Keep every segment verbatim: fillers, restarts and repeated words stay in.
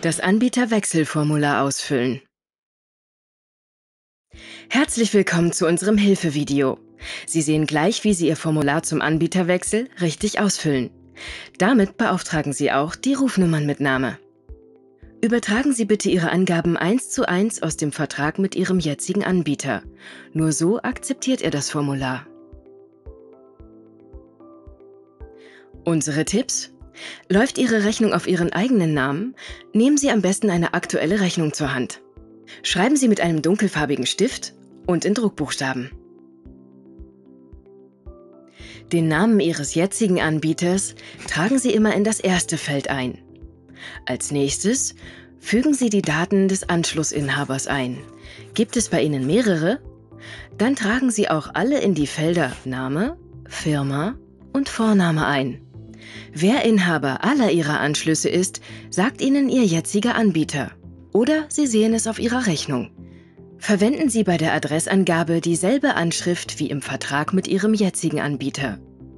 Das Anbieterwechselformular ausfüllen. Herzlich willkommen zu unserem Hilfevideo. Sie sehen gleich, wie Sie Ihr Formular zum Anbieterwechsel richtig ausfüllen. Damit beauftragen Sie auch die Rufnummernmitnahme. Übertragen Sie bitte Ihre Angaben eins zu eins aus dem Vertrag mit Ihrem jetzigen Anbieter. Nur so akzeptiert er das Formular. Unsere Tipps: Läuft Ihre Rechnung auf Ihren eigenen Namen, nehmen Sie am besten eine aktuelle Rechnung zur Hand. Schreiben Sie mit einem dunkelfarbigen Stift und in Druckbuchstaben. Den Namen Ihres jetzigen Anbieters tragen Sie immer in das erste Feld ein. Als nächstes fügen Sie die Daten des Anschlussinhabers ein. Gibt es bei Ihnen mehrere? Dann tragen Sie auch alle in die Felder Name, Firma und Vorname ein. Wer Inhaber aller Ihrer Anschlüsse ist, sagt Ihnen Ihr jetziger Anbieter. Oder Sie sehen es auf Ihrer Rechnung. Verwenden Sie bei der Adressangabe dieselbe Anschrift wie im Vertrag mit Ihrem jetzigen Anbieter.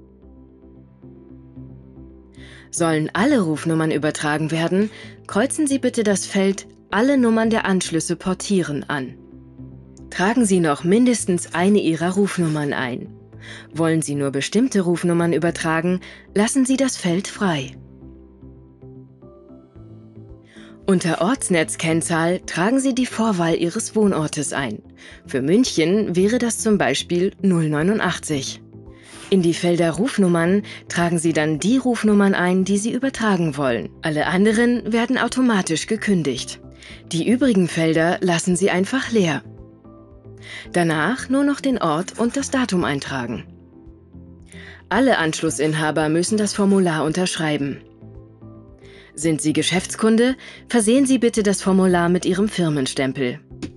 Sollen alle Rufnummern übertragen werden, kreuzen Sie bitte das Feld Alle Nummern der Anschlüsse portieren an. Tragen Sie noch mindestens eine Ihrer Rufnummern ein. Wollen Sie nur bestimmte Rufnummern übertragen, lassen Sie das Feld frei. Unter Ortsnetzkennzahl tragen Sie die Vorwahl Ihres Wohnortes ein. Für München wäre das zum Beispiel null neunundachtzig. In die Felder Rufnummern tragen Sie dann die Rufnummern ein, die Sie übertragen wollen. Alle anderen werden automatisch gekündigt. Die übrigen Felder lassen Sie einfach leer. Danach nur noch den Ort und das Datum eintragen. Alle Anschlussinhaber müssen das Formular unterschreiben. Sind Sie Geschäftskunde, versehen Sie bitte das Formular mit Ihrem Firmenstempel.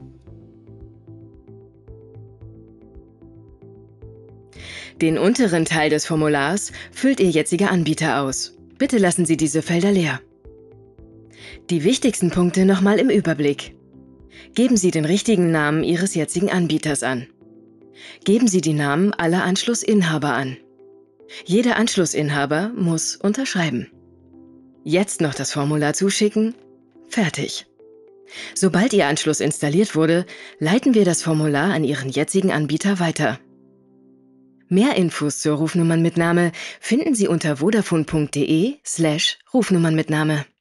Den unteren Teil des Formulars füllt Ihr jetziger Anbieter aus. Bitte lassen Sie diese Felder leer. Die wichtigsten Punkte nochmal im Überblick. Geben Sie den richtigen Namen Ihres jetzigen Anbieters an. Geben Sie die Namen aller Anschlussinhaber an. Jeder Anschlussinhaber muss unterschreiben. Jetzt noch das Formular zuschicken. Fertig. Sobald Ihr Anschluss installiert wurde, leiten wir das Formular an Ihren jetzigen Anbieter weiter. Mehr Infos zur Rufnummernmitnahme finden Sie unter vodafone punkt de slash Rufnummernmitnahme.